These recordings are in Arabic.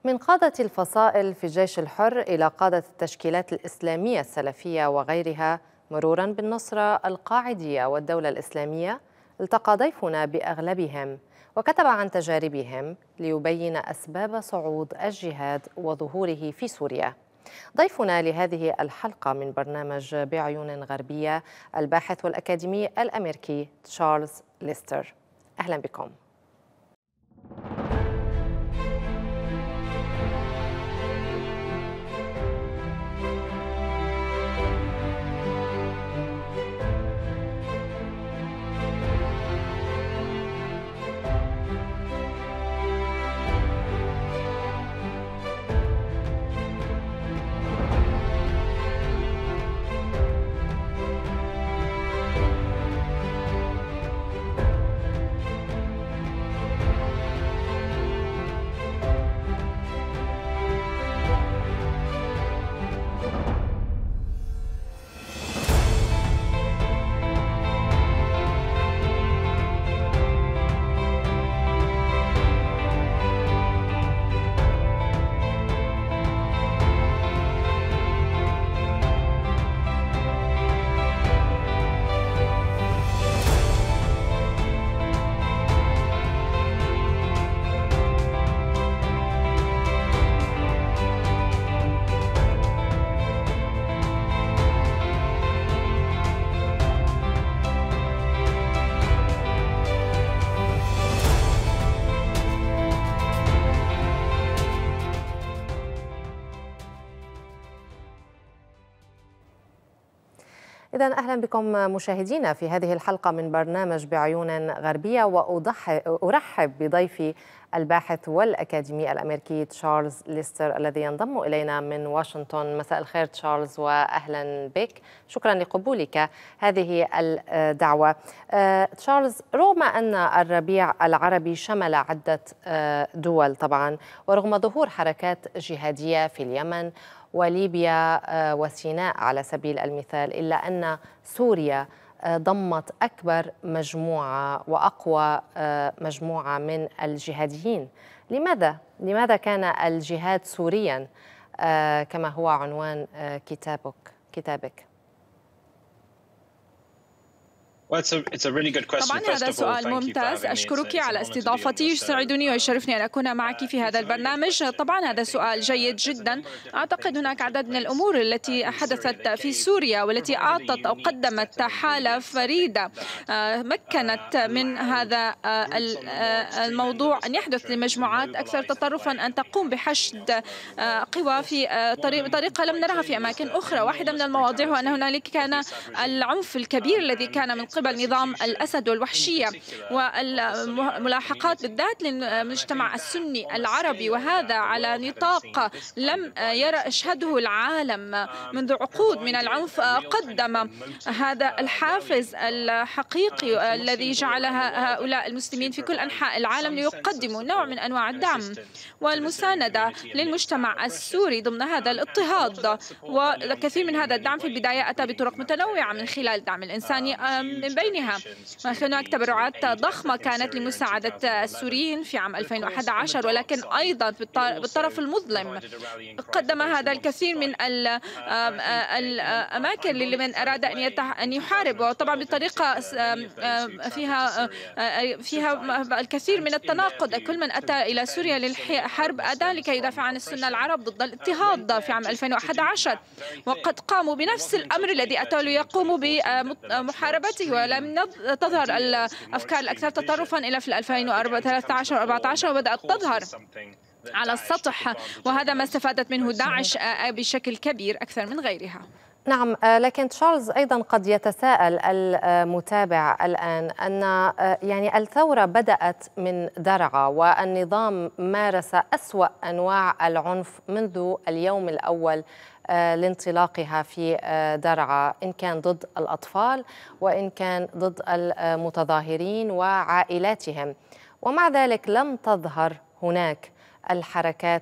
من قادة الفصائل في الجيش الحر إلى قادة التشكيلات الإسلامية السلفية وغيرها مرورا بالنصرة القاعدية والدولة الإسلامية، التقى ضيفنا بأغلبهم وكتب عن تجاربهم ليبين أسباب صعود الجهاد وظهوره في سوريا. ضيفنا لهذه الحلقة من برنامج بعيون غربية الباحث والأكاديمي الأمريكي تشارلز ليستر. أهلا بكم. إذا أهلا بكم مشاهدينا في هذه الحلقة من برنامج بعيون غربية، وأرحب بضيفي الباحث والأكاديمي الأمريكي تشارلز ليستر الذي ينضم إلينا من واشنطن. مساء الخير تشارلز وأهلا بك، شكرا لقبولك هذه الدعوة. تشارلز، رغم أن الربيع العربي شمل عدة دول طبعا، ورغم ظهور حركات جهادية في اليمن وليبيا وسيناء على سبيل المثال، إلا أن سوريا ضمت أكبر مجموعة وأقوى مجموعة من الجهاديين. لماذا كان الجهاد سوريا كما هو عنوان كتابك؟ طبعا هذا سؤال ممتاز، أشكرك على استضافتي، يسعدني ويشرفني أن أكون معك في هذا البرنامج. طبعا هذا سؤال جيد جدا. أعتقد هناك عدد من الأمور التي حدثت في سوريا والتي أعطت أو قدمت حالة فريدة مكنت من هذا الموضوع أن يحدث لمجموعات أكثر تطرفا أن تقوم بحشد قوى في طريقة لم نرها في أماكن أخرى. واحدة من المواضيع هو أن هنالك كان العنف الكبير الذي كان من قبل نظام الأسد والوحشية والملاحقات بالذات للمجتمع السني العربي، وهذا على نطاق لم يشهده العالم منذ عقود من العنف. قدم هذا الحافز الحقيقي الذي جعل هؤلاء المسلمين في كل أنحاء العالم ليقدموا نوع من أنواع الدعم والمساندة للمجتمع السوري ضمن هذا الاضطهاد. والكثير من هذا الدعم في البداية أتى بطرق متنوعة من خلال الدعم الإنساني، من بينها هناك تبرعات ضخمة كانت لمساعدة السوريين في عام 2011، ولكن أيضا بالطرف المظلم قدم هذا الكثير من الأماكن لمن أراد أن يحارب، وطبعا بطريقة فيها الكثير من التناقض. كل من أتى إلى سوريا للحرب أتى لكي يدافع عن السنة العرب ضد الاضطهاد في عام 2011، وقد قاموا بنفس الأمر الذي أتوا ليقوموا بمحاربته، ولم تظهر الأفكار الأكثر تطرفا إلا في 2013 و14 وبدأت تظهر على السطح، وهذا ما استفادت منه داعش بشكل كبير أكثر من غيرها. نعم، لكن تشارلز أيضا قد يتساءل المتابع الآن أن يعني الثورة بدأت من درعا، والنظام مارس أسوأ أنواع العنف منذ اليوم الأول لانطلاقها في درعا، إن كان ضد الأطفال وإن كان ضد المتظاهرين وعائلاتهم، ومع ذلك لم تظهر هناك الحركات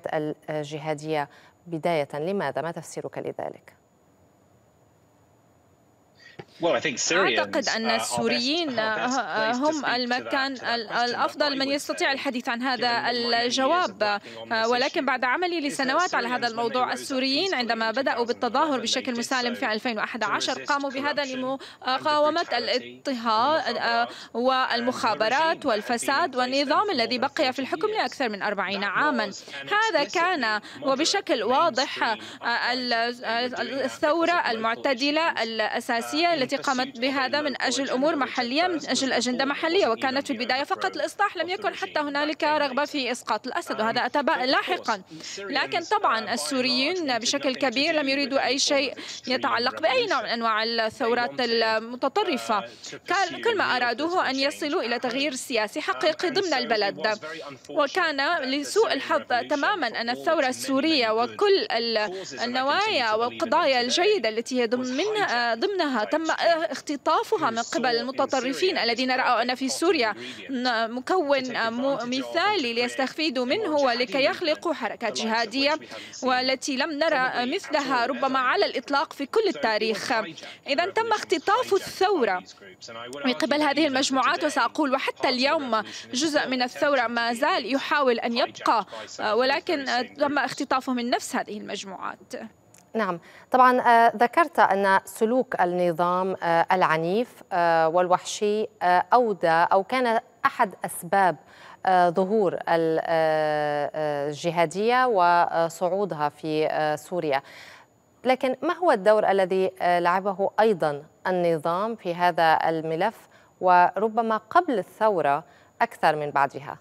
الجهادية بداية. لماذا؟ ما تفسيرك لذلك؟ أعتقد أن السوريين هم المكان الأفضل من يستطيع الحديث عن هذا الجواب، ولكن بعد عملي لسنوات على هذا الموضوع، السوريين عندما بدأوا بالتظاهر بشكل مسالم في 2011 قاموا بهذا لمقاومة الاضطهاد والمخابرات والفساد والنظام الذي بقي في الحكم لأكثر من 40 عاما. هذا كان وبشكل واضح الثورة المعتدلة الأساسية التي قامت بهذا من أجل أمور محلية، من أجل أجندة محلية، وكانت في البداية فقط الإصلاح، لم يكن حتى هنالك رغبة في إسقاط الأسد، وهذا أتى لاحقا. لكن طبعا السوريين بشكل كبير لم يريدوا أي شيء يتعلق بأي نوع من أنواع الثورات المتطرفة. كل ما أرادوه أن يصلوا إلى تغيير سياسي حقيقي ضمن البلد. وكان لسوء الحظ تماما أن الثورة السورية وكل النوايا والقضايا الجيدة التي هي ضمنها تم اختطافها من قبل المتطرفين الذين رأوا أن في سوريا مكون مثالي ليستفيدوا منه ولكي يخلقوا حركات جهادية، والتي لم نرى مثلها ربما على الإطلاق في كل التاريخ. إذا تم اختطاف الثورة من قبل هذه المجموعات، وسأقول وحتى اليوم جزء من الثورة ما زال يحاول أن يبقى، ولكن تم اختطافه من نفس هذه المجموعات. نعم، طبعا ذكرت أن سلوك النظام العنيف والوحشي أودى أو كان أحد أسباب ظهور الجهادية وصعودها في سوريا. لكن ما هو الدور الذي لعبه أيضا النظام في هذا الملف، وربما قبل الثورة أكثر من بعدها؟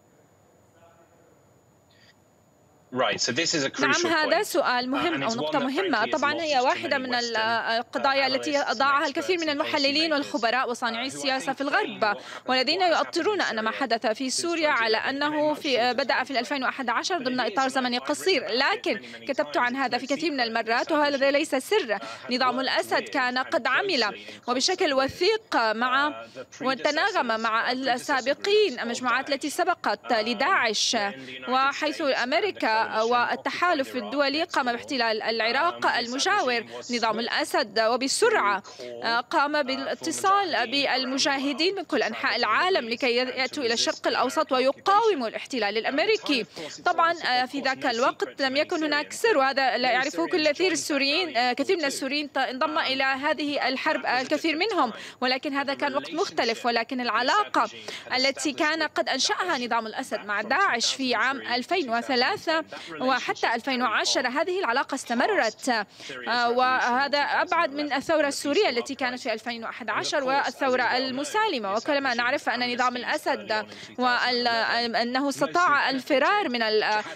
نعم، هذا سؤال مهم أو نقطة مهمة. طبعا هي واحدة من القضايا التي أضاعها الكثير من المحللين والخبراء وصانعي السياسة في الغرب، والذين يؤطرون أن ما حدث في سوريا على أنه بدأ في 2011 ضمن إطار زمني قصير. لكن كتبت عن هذا في كثير من المرات، وهذا ليس سر. نظام الأسد كان قد عمل وبشكل وثيق مع وتناغم مع السابقين، المجموعات التي سبقت لداعش، وحيث أمريكا والتحالف الدولي قام باحتلال العراق المجاور. نظام الأسد وبسرعة قام بالاتصال بالمجاهدين من كل أنحاء العالم لكي يأتوا إلى الشرق الأوسط ويقاوموا الاحتلال الأمريكي. طبعا في ذاك الوقت لم يكن هناك سر، وهذا لا يعرفه كثير من السوريين انضم إلى هذه الحرب الكثير منهم، ولكن هذا كان وقت مختلف. ولكن العلاقة التي كان قد أنشأها نظام الأسد مع داعش في عام 2003 وحتى 2010، هذه العلاقة استمرت، وهذا أبعد من الثورة السورية التي كانت في 2011 والثورة المسالمة. وكلما نعرف أن نظام الأسد وأنه استطاع الفرار من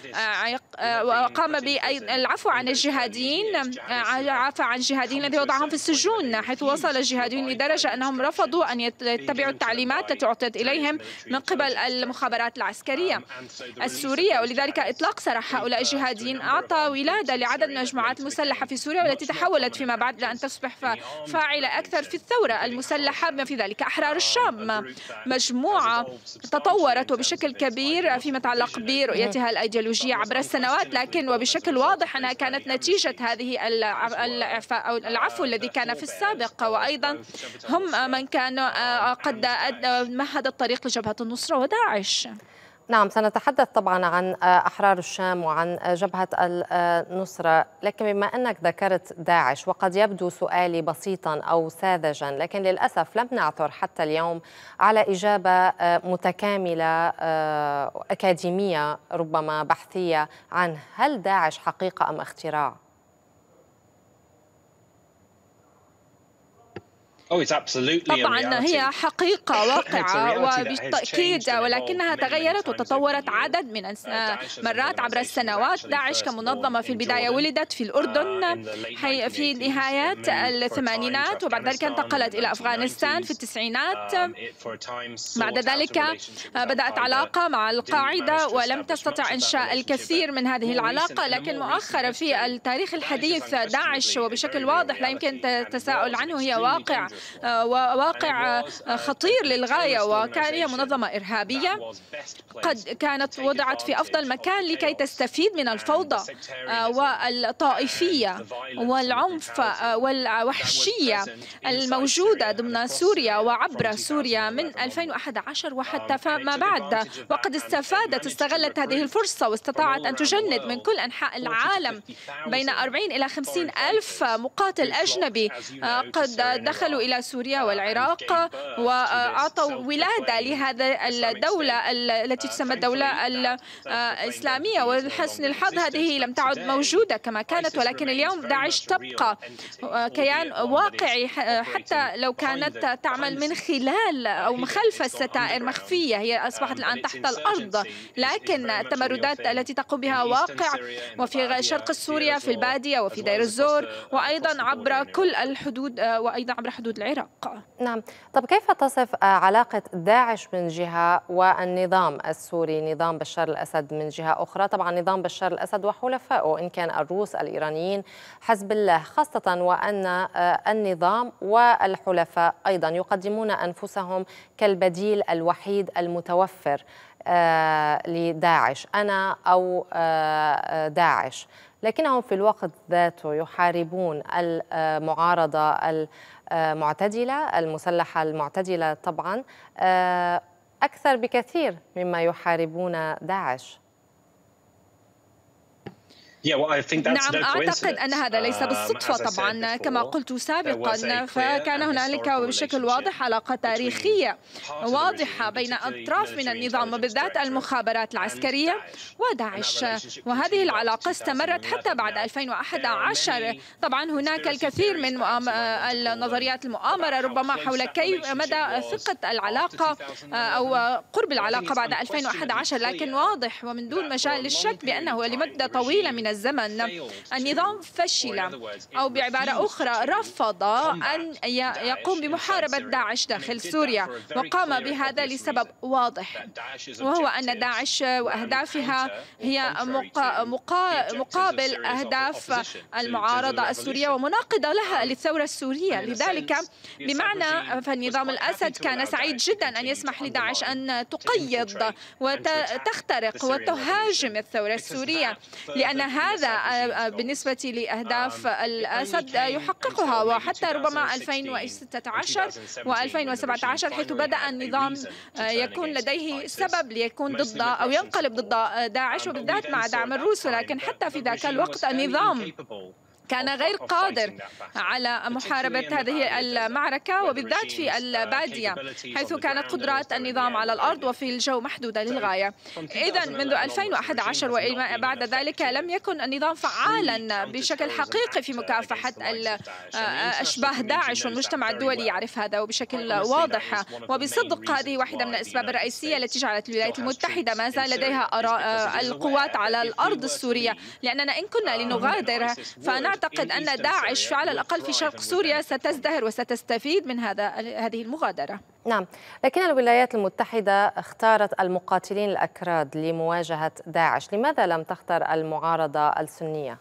وقام بالعفو عن الجهاديين، عفى عن الجهاديين الذين وضعهم في السجون، حيث وصل الجهاديين لدرجة أنهم رفضوا أن يتبعوا التعليمات التي أعطيت إليهم من قبل المخابرات العسكرية السورية. ولذلك إطلاق سراح هؤلاء الجهاديين أعطى ولادة لعدد من المجموعات المسلحة في سوريا، والتي تحولت فيما بعد لأن تصبح فاعلة أكثر في الثورة المسلحة، بما في ذلك أحرار الشام، مجموعة تطورت وبشكل كبير فيما يتعلق برؤيتها الأيديولوجية عبر السنوات، لكن وبشكل واضح أنها كانت نتيجة هذه الإعفاء أو العفو الذي كان في السابق. وأيضا هم من كانوا قد مهد الطريق لجبهة النصرة وداعش. نعم، سنتحدث طبعا عن أحرار الشام وعن جبهة النصرة، لكن بما أنك ذكرت داعش، وقد يبدو سؤالي بسيطا أو ساذجا، لكن للأسف لم نعثر حتى اليوم على إجابة متكاملة أكاديمية ربما بحثية عن هل داعش حقيقة أم اختراع؟ طبعا هي حقيقة واقعة وبالتأكيد، ولكنها تغيرت وتطورت عدد من مرات عبر السنوات. داعش كمنظمة في البداية ولدت في الأردن في نهايات الثمانينات، وبعد ذلك انتقلت إلى أفغانستان في التسعينات. بعد ذلك بدأت علاقة مع القاعدة ولم تستطع إنشاء الكثير من هذه العلاقة، لكن مؤخرا في التاريخ الحديث داعش وبشكل واضح لا يمكن التساؤل عنه هي واقع وواقع خطير للغاية، وهي منظمة إرهابية قد كانت وضعت في أفضل مكان لكي تستفيد من الفوضى والطائفية والعنف والوحشية الموجودة ضمن سوريا وعبر سوريا من 2011 وحتى فما بعد. وقد استغلت هذه الفرصة واستطاعت أن تجند من كل أنحاء العالم بين 40 إلى 50 ألف مقاتل أجنبي قد دخلوا إلى سوريا والعراق وأعطوا ولادة لهذا الدولة التي تسمى الدولة الإسلامية. ولحسن الحظ هذه لم تعد موجودة كما كانت، ولكن اليوم داعش تبقى كيان واقعي حتى لو كانت تعمل من خلال أو خلف الستائر مخفية. هي أصبحت الآن تحت الأرض، لكن التمردات التي تقوم بها واقع، وفي شرق سوريا في البادية وفي دير الزور، وأيضا عبر كل الحدود، وأيضا عبر حدود العراق. نعم، طب كيف تصف علاقة داعش من جهة والنظام السوري، نظام بشار الأسد من جهة أخرى؟ طبعا نظام بشار الأسد وحلفائه إن كان الروس، الإيرانيين، حزب الله، خاصة وأن النظام والحلفاء أيضا يقدمون أنفسهم كالبديل الوحيد المتوفر لداعش، أنا أو داعش، لكنهم في الوقت ذاته يحاربون المعارضة المعتدلة المسلحة المعتدلة طبعا أكثر بكثير مما يحاربون داعش. نعم، أعتقد أن هذا ليس بالصدفة طبعا كما قلت سابقا، فكان هنالك بشكل واضح علاقة تاريخية واضحة بين أطراف من النظام وبالذات المخابرات العسكرية وداعش، وهذه العلاقة استمرت حتى بعد 2011. طبعا هناك الكثير من النظريات المؤامرة ربما حول كيف مدى ثقة العلاقة أو قرب العلاقة بعد 2011، لكن واضح ومن دون مجال للشك بأنه لمدة طويلة من الزمن النظام فشل، أو بعبارة أخرى رفض أن يقوم بمحاربة داعش داخل سوريا، وقام بهذا لسبب واضح، وهو أن داعش وأهدافها هي مقابل أهداف المعارضة السورية ومناقضة لها للثورة السورية. لذلك بمعنى فالنظام الأسد كان سعيد جدا أن يسمح لداعش أن تقيض وتخترق وتهاجم الثورة السورية، لأن هذا بالنسبة لأهداف الأسد يحققها، وحتى ربما 2016 و2017 حيث بدأ النظام يكون لديه سبب ليكون ضد أو ينقلب ضد داعش وبالذات مع دعم الروس، ولكن حتى في ذاك الوقت النظام كان غير قادر على محاربة هذه المعركة وبالذات في البادية، حيث كانت قدرات النظام على الأرض وفي الجو محدودة للغاية. إذن منذ 2011 وبعد ذلك لم يكن النظام فعالا بشكل حقيقي في مكافحة أشباه داعش، والمجتمع الدولي يعرف هذا وبشكل واضح. وبصدق هذه واحدة من الأسباب الرئيسية التي جعلت الولايات المتحدة ما زال لديها القوات على الأرض السورية، لأننا إن كنا لنغادر فنعتقد أن داعش على الأقل في شرق سوريا ستزدهر وستستفيد من هذه المغادرة. نعم، لكن الولايات المتحدة اختارت المقاتلين الأكراد لمواجهة داعش، لماذا لم تختر المعارضة السنية؟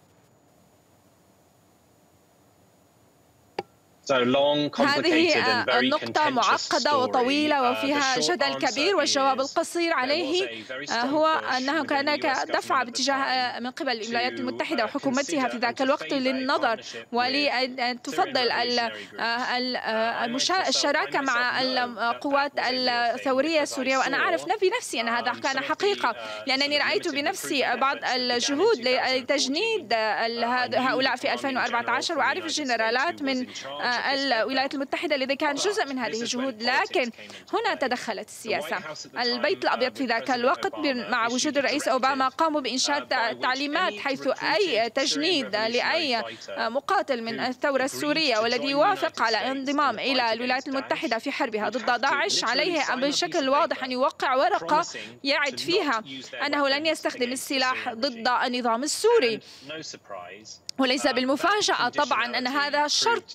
هذه النقطة معقدة وطويلة وفيها جدل كبير، والجواب القصير عليه هو أنه كان دفع باتجاه من قبل الولايات المتحدة وحكومتها في ذاك الوقت للنظر ولأن تفضل الشراكة مع القوات الثورية السورية. وأنا أعرف بنفسي أن هذا كان حقيقة، لأنني رأيت بنفسي بعض الجهود لتجنيد هؤلاء في 2014، وأعرف الجنرالات من الولايات المتحدة الذي كان جزء من هذه الجهود، لكن هنا تدخلت السياسة. البيت الأبيض في ذاك الوقت مع وجود الرئيس أوباما قاموا بإنشاء تعليمات حيث أي تجنيد لأي مقاتل من الثورة السورية والذي يوافق على انضمام إلى الولايات المتحدة في حربها ضد داعش عليه بشكل واضح أن يوقع ورقة يعد فيها أنه لن يستخدم السلاح ضد النظام السوري. وليس بالمفاجأة طبعا أن هذا شرط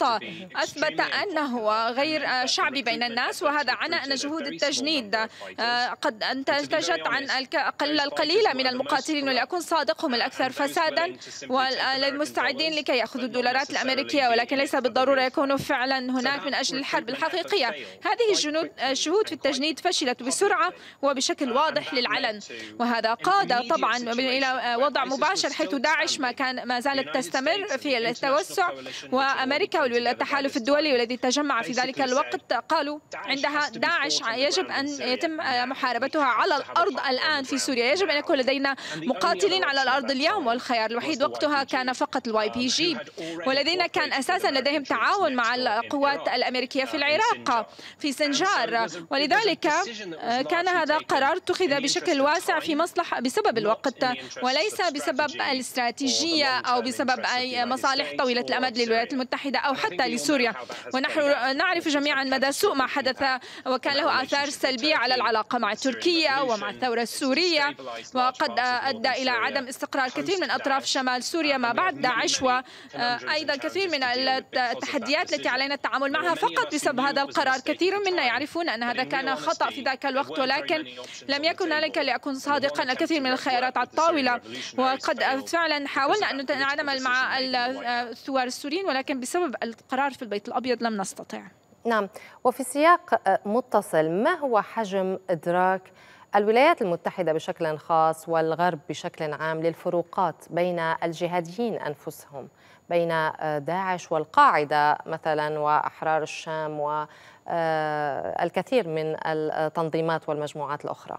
أثبت أنه غير شعبي بين الناس، وهذا عنى أن جهود التجنيد قد انتجت عن القليل من المقاتلين، ولأكون صادق هم الأكثر فسادا والمستعدين لكي يأخذوا الدولارات الأمريكية، ولكن ليس بالضرورة يكونوا فعلا هناك من أجل الحرب الحقيقية. هذه الشهود في التجنيد فشلت بسرعة وبشكل واضح للعلن، وهذا قاد طبعا إلى وضع مباشر حيث داعش ما زالت تستمر في التوسع، وأمريكا والتحالف الدولي والذي تجمع في ذلك الوقت قالوا عندها داعش يجب أن يتم محاربتها على الأرض الآن في سوريا، يجب أن يكون لدينا مقاتلين على الأرض اليوم، والخيار الوحيد وقتها كان فقط الYPG، والذين كان أساسا لديهم تعاون مع القوات الأمريكية في العراق في سنجار، ولذلك كان هذا قرار اتخذ بشكل واسع في مصلحة بسبب الوقت وليس بسبب الاستراتيجية أو بسبب أي مصالح طويلة الأمد للولايات المتحدة أو حتى لسوريا. ونحن نعرف جميعا مدى سوء ما حدث، وكان له آثار سلبية على العلاقة مع تركيا ومع الثورة السورية، وقد أدى إلى عدم استقرار كثير من أطراف شمال سوريا ما بعد داعش، وأيضا كثير من التحديات التي علينا التعامل معها فقط بسبب هذا القرار. كثير منا يعرفون أن هذا كان خطأ في ذاك الوقت، ولكن لم يكن هنالك، لأكون صادقا، الكثير من الخيارات على الطاولة، وقد فعلا حاولنا أن نتعامل مع الثوار السوريين، ولكن بسبب القرار في البيت الأبيض لم نستطع. نعم، وفي سياق متصل، ما هو حجم إدراك الولايات المتحدة بشكل خاص والغرب بشكل عام للفروقات بين الجهاديين أنفسهم، بين داعش والقاعدة مثلا وأحرار الشام والكثير من التنظيمات والمجموعات الأخرى؟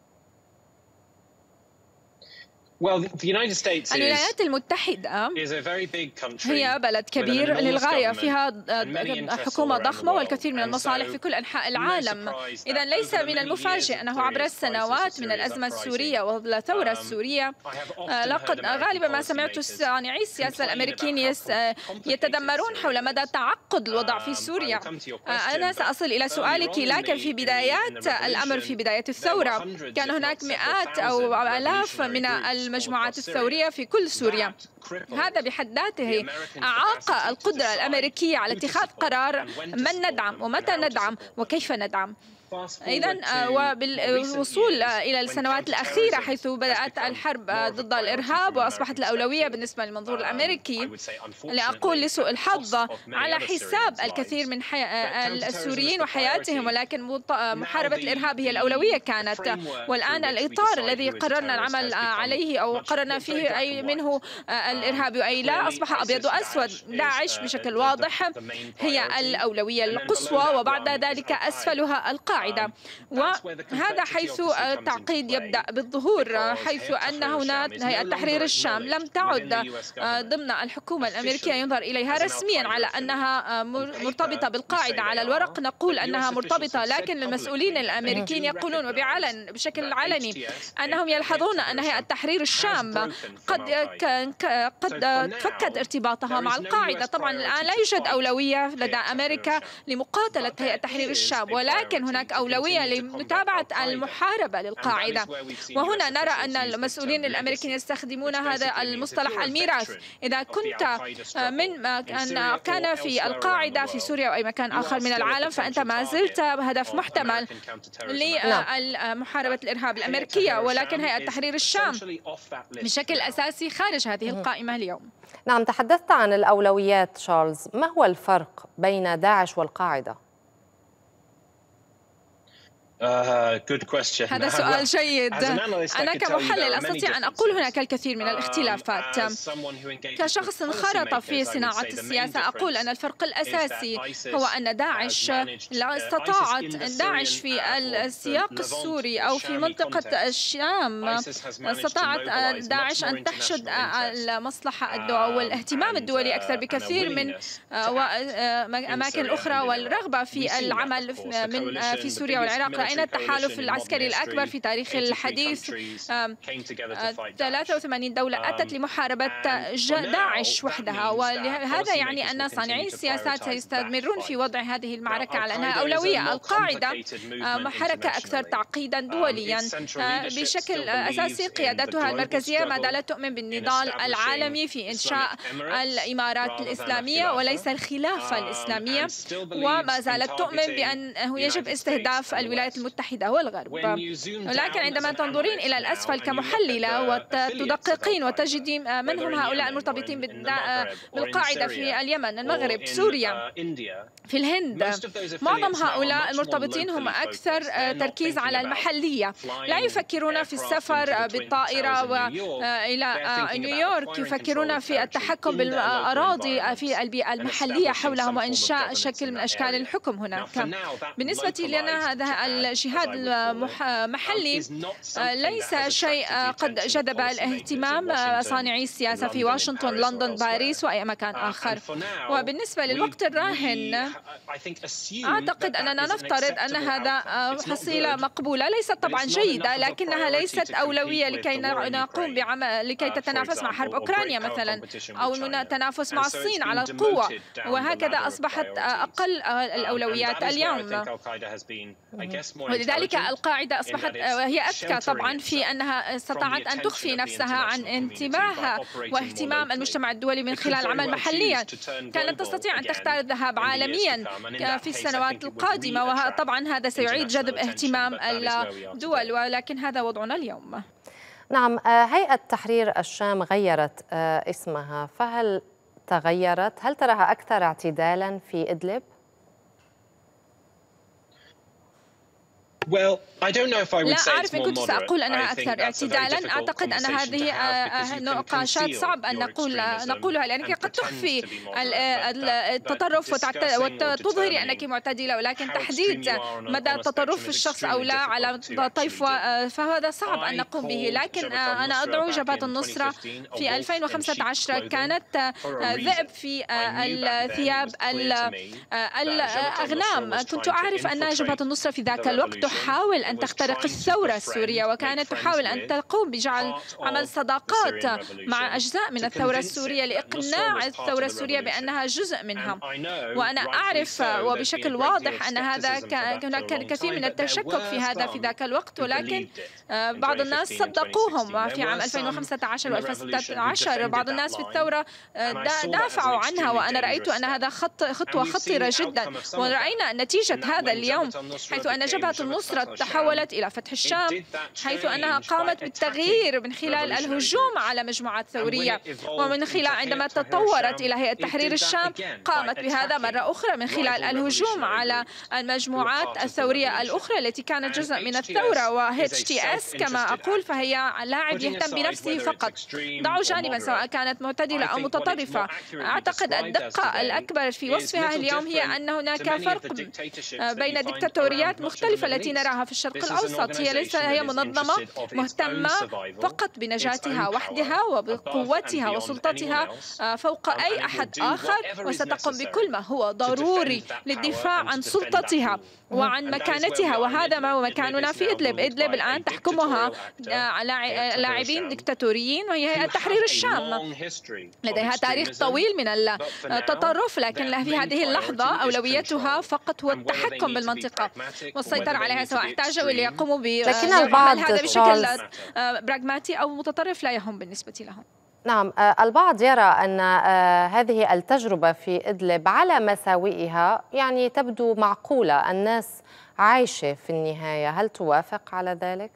الولايات المتحدة هي بلد كبير للغاية، فيها حكومة ضخمة والكثير من المصالح في كل أنحاء العالم. إذا ليس من المفاجئ أنه عبر السنوات من الأزمة السورية والثورة السورية لقد غالبا ما سمعت صانعي السياسة الأمريكيين يتذمرون حول مدى تعقد الوضع في سوريا. أنا سأصل إلى سؤالك، لكن في بدايات الأمر، في بداية الثورة كان هناك مئات أو آلاف من المجموعات الثورية في كل سوريا. هذا بحد ذاته أعاق القدرة الأمريكية على اتخاذ قرار من ندعم ومتى ندعم وكيف ندعم. إذن وبالوصول إلى السنوات الأخيرة حيث بدأت الحرب ضد الإرهاب وأصبحت الأولوية بالنسبة للمنظور الأمريكي، لأقول لسوء الحظ على حساب الكثير من السوريين وحياتهم، ولكن محاربة الإرهاب هي الأولوية كانت. والآن الإطار الذي قررنا العمل عليه أو قررنا فيه أي منه الإرهاب أي لا أصبح أبيض وأسود. داعش بشكل واضح هي الأولوية القصوى، وبعد ذلك أسفلها القاعدة. وهذا حيث التعقيد يبدأ بالظهور، حيث أن هناك هيئة تحرير الشام لم تعد ضمن الحكومة الأمريكية ينظر إليها رسميا على أنها مرتبطة بالقاعدة. على الورق نقول أنها مرتبطة، لكن المسؤولين الأمريكيين يقولون بشكل علني أنهم يلحظون أن هيئة تحرير الشام قد فكت ارتباطها مع القاعدة. طبعا الآن لا يوجد أولوية لدى أمريكا لمقاتلة هيئة تحرير الشام، ولكن هناك أولوية لمتابعة المحاربة للقاعدة. وهنا نرى أن المسؤولين الأمريكيين يستخدمون هذا المصطلح الميراث. إذا كنت من كان في القاعدة في سوريا أو أي مكان آخر من العالم، فأنت ما زلت هدف محتمل لمحاربة الإرهاب الأمريكية، ولكن هيئة تحرير الشام بشكل أساسي خارج هذه القائمة اليوم. نعم، تحدثت عن الأولويات تشارلز، ما هو الفرق بين داعش والقاعدة؟ هذا سؤال جيد. أنا كمحلل أستطيع أن أقول هناك الكثير من الاختلافات. كشخص انخرط في صناعة السياسة أقول أن الفرق الأساسي هو أن داعش لا استطاعت داعش في السياق السوري أو في منطقة الشام استطاعت داعش أن تحشد المصلحة والاهتمام الدولي أكثر بكثير من أماكن أخرى، والرغبة في العمل في سوريا والعراق رأينا التحالف العسكري الأكبر في تاريخ الحديث. 83 دولة أتت لمحاربة داعش وحدها، وهذا يعني أن صانعي السياسات سيستمرون في وضع هذه المعركة على أنها أولوية. القاعدة حركة أكثر تعقيدا دوليا بشكل أساسي، قيادتها المركزية ما زالت تؤمن بالنضال العالمي في إنشاء الإمارات الإسلامية وليس الخلافة الإسلامية، وما زالت تؤمن بأنه يجب استهداف الولايات المتحدة والغرب. ولكن عندما تنظرين إلى الأسفل كمحللة وتدققين وتجدين من هم هؤلاء المرتبطين بالقاعدة في اليمن، المغرب، سوريا، في الهند، معظم هؤلاء المرتبطين هم أكثر تركيز على المحلية، لا يفكرون في السفر بالطائرة إلى نيويورك، يفكرون في التحكم بالأراضي في البيئة المحلية حولهم وإنشاء شكل من أشكال الحكم هناك. بالنسبة لنا هذا الجهاد المحلي ليس شيء قد جذب الاهتمام صانعي السياسة في واشنطن، لندن، باريس وأي مكان آخر. وبالنسبة للوقت الراهن، أعتقد أننا نفترض أن هذا حصيلة مقبولة، ليست طبعا جيدة لكنها ليست أولوية لكي نقوم بعمل لكي تتنافس مع حرب أوكرانيا مثلا، أو التنافس مع الصين على القوة، وهكذا أصبحت أقل الأولويات اليوم. ولذلك القاعدة أصبحت هي أذكى طبعا في أنها استطاعت أن تخفي نفسها عن انتباه واهتمام المجتمع الدولي من خلال عمل محليا. كانت تستطيع أن تختار الذهاب عالميا في السنوات القادمة، وطبعا هذا سيعيد جذب اهتمام الدول، ولكن هذا وضعنا اليوم. نعم، هيئة تحرير الشام غيرت اسمها، فهل تغيرت؟ هل تراها أكثر اعتدالا في إدلب؟ لا أعرف إن كنت سأقول أنها أكثر اعتدالا. أعتقد أن هذه نقاشات صعب أن نقولها، لأنك قد تخفي التطرف وتظهري أنك معتدلة، ولكن تحديد مدى تطرف الشخص أو لا على طيف فهذا صعب أن نقوم به. لكن أنا أدعو جبهة النصرة في 2015 كانت ذئب في الثياب الأغنام. كنت أعرف أن جبهة النصرة في ذاك الوقت تحاول أن تخترق الثورة السورية، وكانت تحاول أن تقوم بجعل عمل صداقات مع أجزاء من الثورة السورية لإقناع الثورة السورية بأنها جزء منها. وأنا أعرف وبشكل واضح أن هناك الكثير من التشكك في هذا في ذاك الوقت، ولكن بعض الناس صدقوهم في عام 2015 و 2016. بعض الناس في الثورة دافعوا عنها، وأنا رأيت أن هذا خطوة خطيرة جدا، ورأينا نتيجة هذا اليوم، حيث أن جبهة النصرة تحولت إلى فتح الشام، حيث أنها قامت بالتغيير من خلال الهجوم على مجموعات ثورية، ومن خلال عندما تطورت إلى هيئة تحرير الشام قامت بهذا مرة أخرى من خلال الهجوم على المجموعات الثورية الأخرى التي كانت جزء من الثورة. و HTS كما أقول فهي لاعب يهتم بنفسه فقط، ضعوا جانبا سواء كانت معتدلة أو متطرفة. أعتقد الدقة الأكبر في وصفها اليوم هي أن هناك فرق بين ديكتاتوريات مختلفة التي نراها في الشرق الأوسط. هي منظمة مهتمة فقط بنجاتها وحدها وبقوتها وسلطتها فوق أي أحد آخر، وستقوم بكل ما هو ضروري للدفاع عن سلطتها وعن مكانتها، وهذا ما هو مكاننا في إدلب. إدلب الآن تحكمها لاعبين ديكتاتوريين، وهي هيئة تحرير الشام لديها تاريخ طويل من التطرف، لكن في هذه اللحظة أولويتها فقط هو التحكم بالمنطقة والسيطرة عليها، سواء احتاجوا ليقوموا بعمل هذا بشكل براغماتي أو متطرف لا يهم بالنسبة لهم. نعم، البعض يرى أن هذه التجربة في إدلب على مساوئها يعني تبدو معقولة، الناس عايشة في النهاية، هل توافق على ذلك؟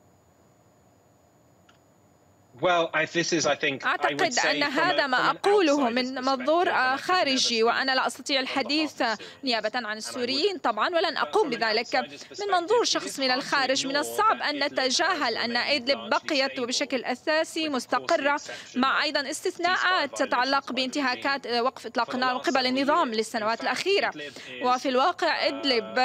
أعتقد أن هذا ما أقوله من منظور خارجي، وأنا لا أستطيع الحديث نيابة عن السوريين طبعا، ولن أقوم بذلك. من منظور شخص من الخارج من الصعب أن نتجاهل أن إدلب بقيت بشكل أساسي مستقرة، مع أيضا استثناءات تتعلق بانتهاكات وقف إطلاق النار من قبل النظام للسنوات الأخيرة. وفي الواقع إدلب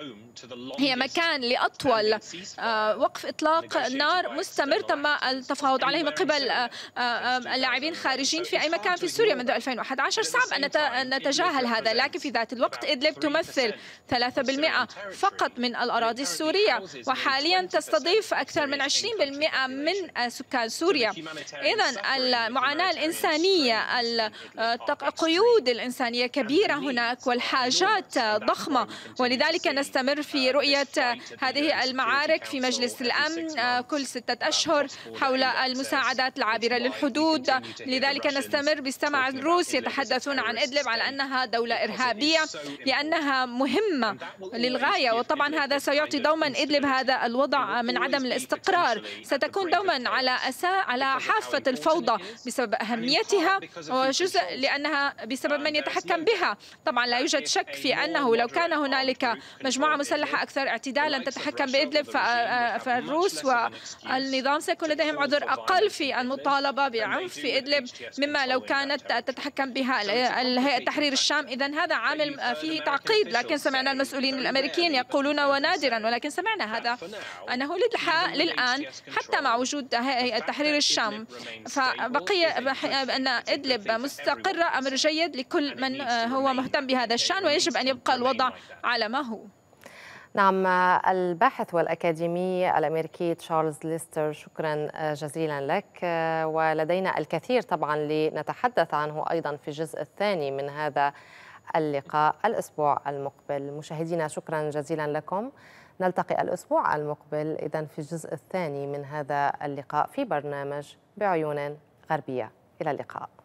هي مكان لأطول وقف إطلاق النار مستمر، تم التفاوض التفاوض عليه من قبل اللاعبين خارجين في أي مكان في سوريا منذ 2011. صعب أن نتجاهل هذا، لكن في ذات الوقت إدلب تمثل 3% فقط من الأراضي السورية، وحاليا تستضيف أكثر من 20% من سكان سوريا. إذن المعاناة الإنسانية، القيود الإنسانية كبيرة هناك، والحاجات ضخمة، ولذلك نستمر في رؤية هذه المعارك في مجلس الأمن كل 6 أشهر حول المساعدات العابرة للحدود. لذلك نستمر باستماع الروس يتحدثون عن إدلب على أنها دولة إرهابية، لأنها مهمة للغاية. وطبعا هذا سيعطي دوما إدلب هذا الوضع من عدم الاستقرار، ستكون دوما على حافة الفوضى بسبب أهميتها، وجزء لأنها بسبب من يتحكم بها. طبعا لا يوجد شك في أنه لو كان هنالك مجموعة مسلحة أكثر اعتدالا تتحكم بإدلب، فالروس والنظام سيكون لديهم عذر أقل في المطالبة بعنف في إدلب مما لو كانت تتحكم بها الهيئة تحرير الشام. إذن هذا عامل فيه تعقيد، لكن سمعنا المسؤولين الأمريكيين يقولون ونادرا، ولكن سمعنا هذا أنه للآن حتى مع وجود هيئة تحرير الشام فبقي أن إدلب مستقرة، أمر جيد لكل من هو مهتم بهذا الشأن، ويجب أن يبقى الوضع على ما هو. نعم، الباحث والأكاديمي الأمريكي تشارلز ليستر، شكرا جزيلا لك. ولدينا الكثير طبعا لنتحدث عنه أيضا في الجزء الثاني من هذا اللقاء الأسبوع المقبل. مشاهدينا شكرا جزيلا لكم، نلتقي الأسبوع المقبل إذن في الجزء الثاني من هذا اللقاء في برنامج بعيون غربية. إلى اللقاء.